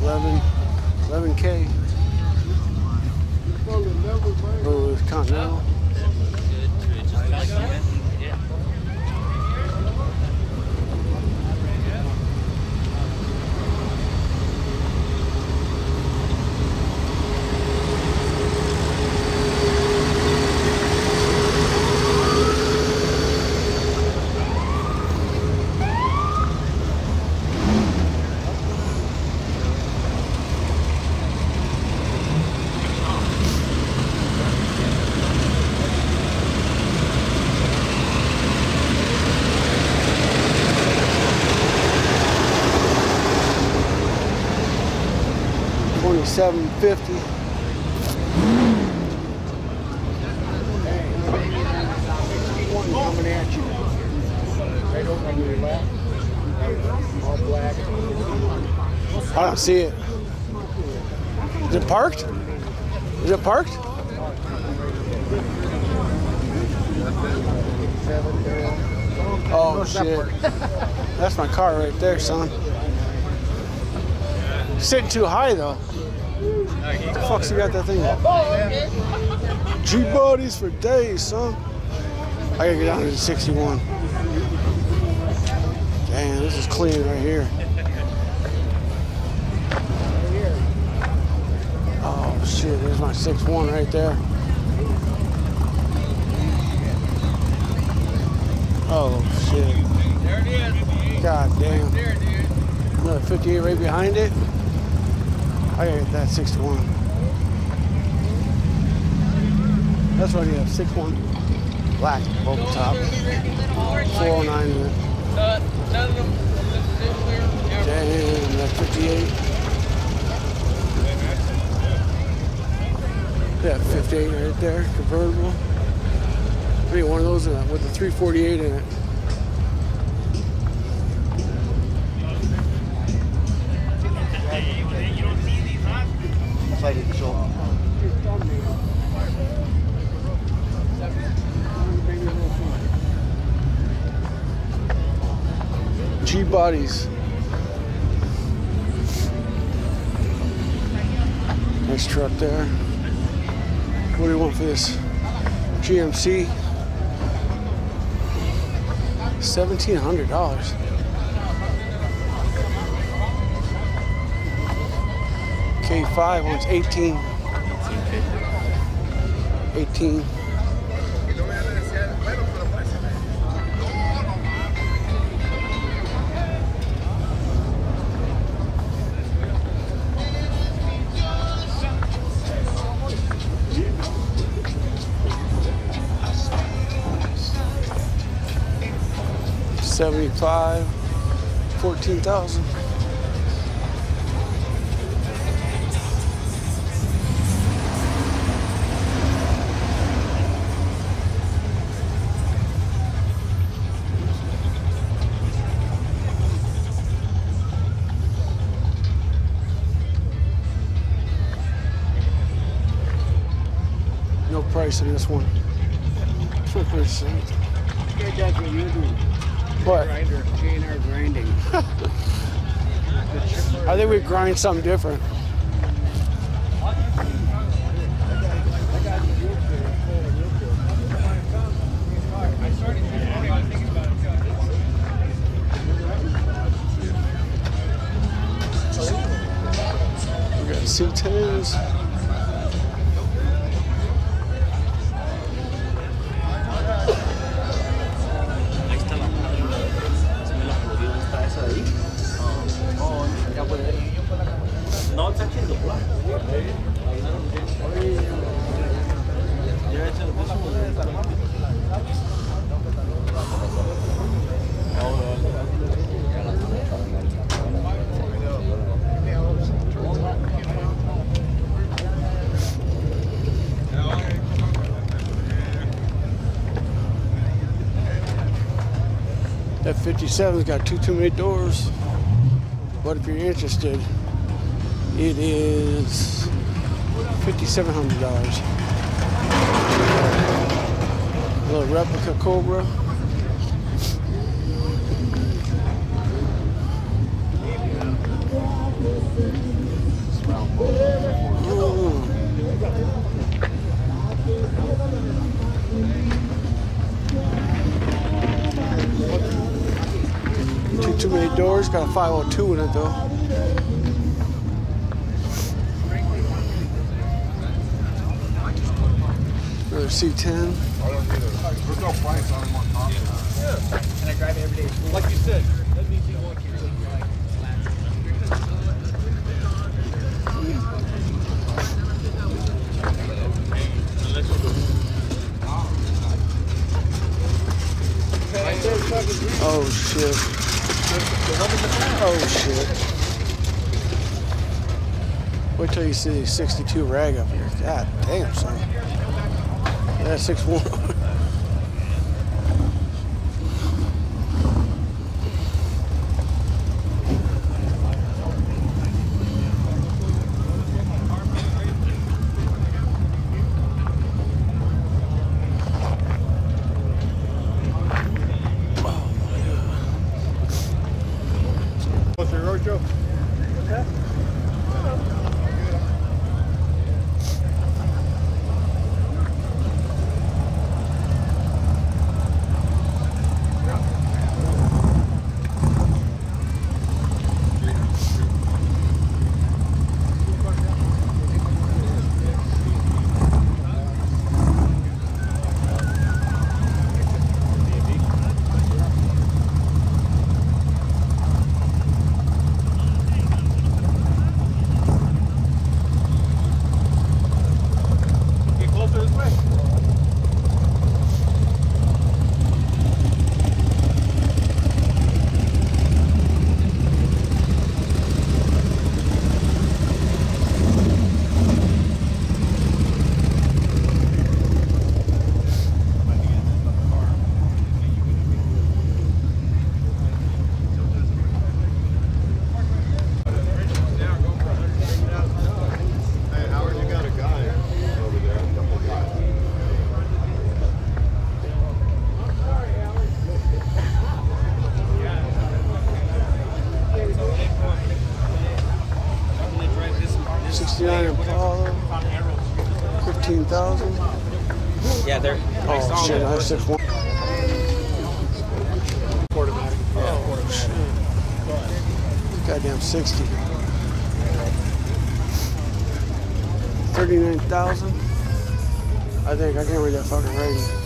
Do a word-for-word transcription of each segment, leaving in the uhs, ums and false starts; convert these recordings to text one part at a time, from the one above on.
eleven, eleven K. Oh, it's Continental. twenty-seven fifty. Coming at you. Right over on your left. All black. I don't see it. Is it parked? Is it parked? Oh shit. That's my car right there, son. Sitting too high though. What the fuck's he got that thing? G-bodies for days, son. I gotta get down to the sixty-one. Damn, this is clean right here. Oh shit, there's my six one right there. Oh shit. There it is. God damn. There, dude. Another fifty-eight right behind it. I gotta get that sixty-one. That's what I have, six one. Black, open top. four oh nine in it. Uh, none of them. Damn, that's fifty-eight. Yeah, fifty-eight right there, convertible. I need one of those uh, with the three forty-eight in it. G-bodies. Nice truck there. What do you want for this? G M C. seventeen hundred dollars. K five wants eighteen. eighteen. seventy-five, fourteen thousand. No price in this one. That's what you do. What? Grinder, J and R grinding. I think we grind something different. We got C tens. No, está haciendo plan. That fifty-seven's got two too many doors. But if you're interested, it is fifty-seven hundred dollars. A little replica Cobra. too many doors. Got a five oh two in it though. Another C ten. There's no price on them on top. Yeah. And I drive it every day. Like you said, that means you want your like Oh shit. Oh shit. Wait till you see the sixty-two rag up here. God damn, son. Yeah, six one. What's your road, Joe? sixty-nine Impala, fifteen thousand. Yeah, they're. Oh shit, I six one. Automatic. Oh shit. Goddamn sixty. thirty-nine thousand. I think I can't read that fucking rating.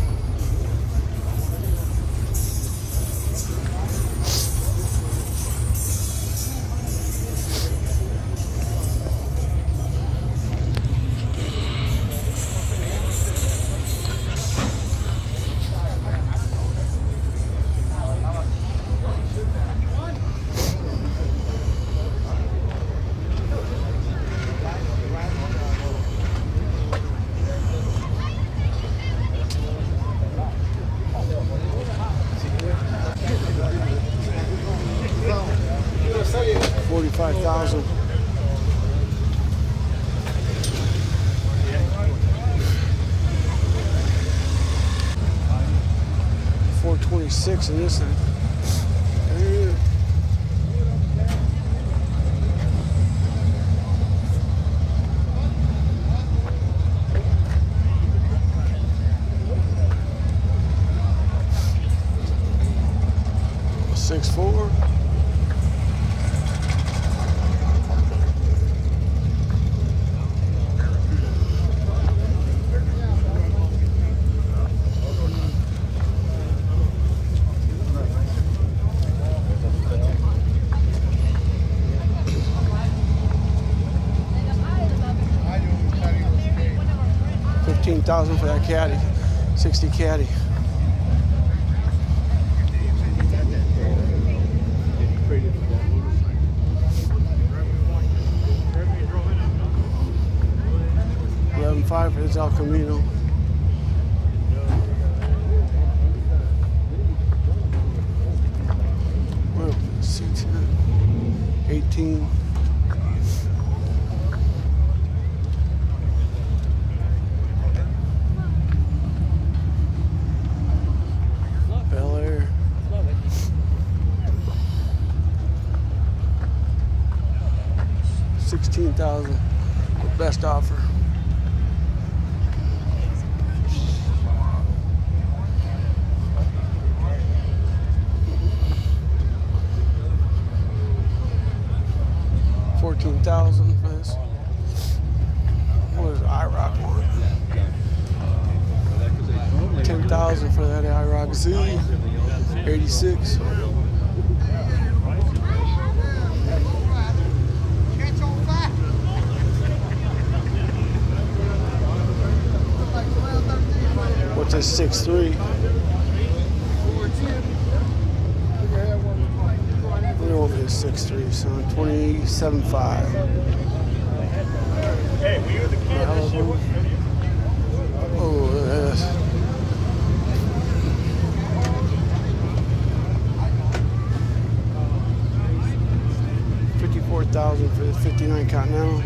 forty-five thousand. four twenty-six in this thing. Yeah. six four. fifteen thousand for that caddy, sixty caddy. eleven five for this El Camino. Well, C ten, eighteen. sixteen thousand, best offer. fourteen thousand for this. What is I ROC one? ten thousand for that I ROC Z. eighty-six. What's this six three? We don't want this six three, son. twenty-seven five. Hey, were you the kid this year? Oh, look at this. fifty-four thousand for the fifty-nine Continental.